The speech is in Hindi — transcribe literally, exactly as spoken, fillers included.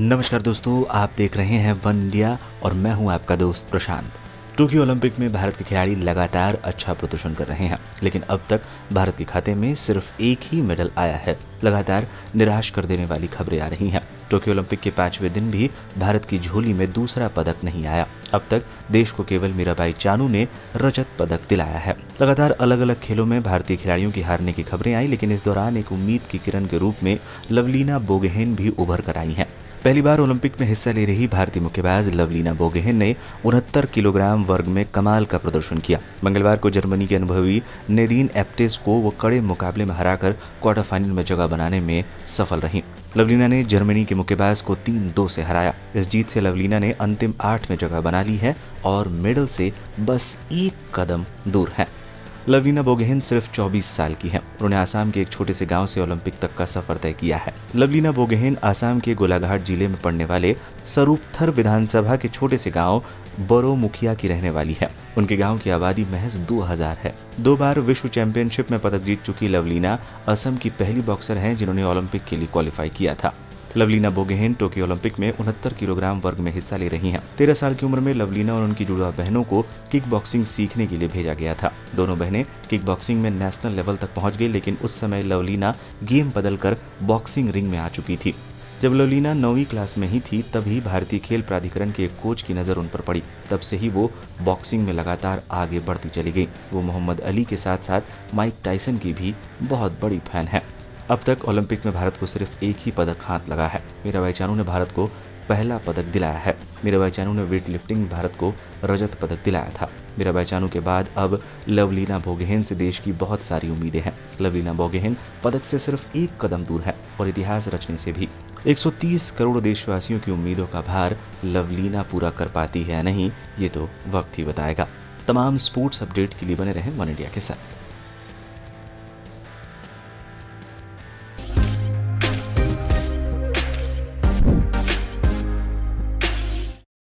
नमस्कार दोस्तों, आप देख रहे हैं वन इंडिया और मैं हूं आपका दोस्त प्रशांत। टोक्यो ओलंपिक में भारत के खिलाड़ी लगातार अच्छा प्रदर्शन कर रहे हैं, लेकिन अब तक भारत के खाते में सिर्फ एक ही मेडल आया है। लगातार निराश कर देने वाली खबरें आ रही हैं। टोक्यो ओलंपिक के पांचवें दिन भी भारत की झोली में दूसरा पदक नहीं आया। अब तक देश को केवल मीराबाई चानू ने रजत पदक दिलाया है। लगातार अलग अलग खेलों में भारतीय खिलाड़ियों की हारने की खबरें आई, लेकिन इस दौरान एक उम्मीद की किरण के रूप में लवलीना बोगोहेन भी उभर कर आई हैं। पहली बार ओलंपिक में हिस्सा ले रही भारतीय मुक्केबाज लवलीना बोगोहेन ने उनहत्तर किलोग्राम वर्ग में कमाल का प्रदर्शन किया। मंगलवार को जर्मनी की अनुभवी नेदीन एप्टेस को वो कड़े मुकाबले में हराकर क्वार्टर फाइनल में जगह बनाने में सफल रही। लवलीना ने जर्मनी के मुक्केबाज को तीन दो से हराया। इस जीत से लवलीना ने अंतिम आठ में जगह बना ली है और मेडल से बस एक कदम दूर है। लवलीना बोगोहेन सिर्फ चौबीस साल की हैं। उन्होंने आसाम के एक छोटे से गांव से ओलंपिक तक का सफर तय किया है। लवलीना बोगोहेन आसाम के गोलाघाट जिले में पड़ने वाले सरूपथर विधानसभा के छोटे से गांव बोरोमुखिया की रहने वाली है। उनके गांव की आबादी महज दो हज़ार है। दो बार विश्व चैंपियनशिप में पदक जीत चुकी लवलीना असम की पहली बॉक्सर हैं जिन्होंने ओलंपिक के लिए क्वालिफाई किया था। लवलीना बोगोहेन टोक्यो ओलंपिक में उनहत्तर किलोग्राम वर्ग में हिस्सा ले रही हैं। तेरह साल की उम्र में लवलीना और उनकी जुड़वा बहनों को किक बॉक्सिंग सीखने के लिए भेजा गया था। दोनों बहनें किक बॉक्सिंग में नेशनल लेवल तक पहुंच गई, लेकिन उस समय लवलीना गेम बदलकर बॉक्सिंग रिंग में आ चुकी थी। जब लवलीना नौवीं क्लास में ही थी तभी भारतीय खेल प्राधिकरण के एक कोच की नज़र उन पर पड़ी। तब से ही वो बॉक्सिंग में लगातार आगे बढ़ती चली गई। वो मोहम्मद अली के साथ साथ माइक टायसन की भी बहुत बड़ी फैन है। अब तक ओलंपिक में भारत को सिर्फ एक ही पदक हाथ लगा है। मीराबाई चानू ने भारत को पहला पदक दिलाया है। मीराबाई चानू ने वेट लिफ्टिंग में भारत को रजत पदक दिलाया था। मीराबाई चानू के बाद अब लवलीना बोगोहेन से देश की बहुत सारी उम्मीदें हैं। लवलीना बोगोहेन पदक से सिर्फ एक कदम दूर है और इतिहास रचने से भी। एक सौ तीस करोड़ देशवासियों की उम्मीदों का भार लवलीना पूरा कर पाती है या नहीं, ये तो वक्त ही बताएगा। तमाम स्पोर्ट्स अपडेट के लिए बने रहें वन इंडिया के साथ।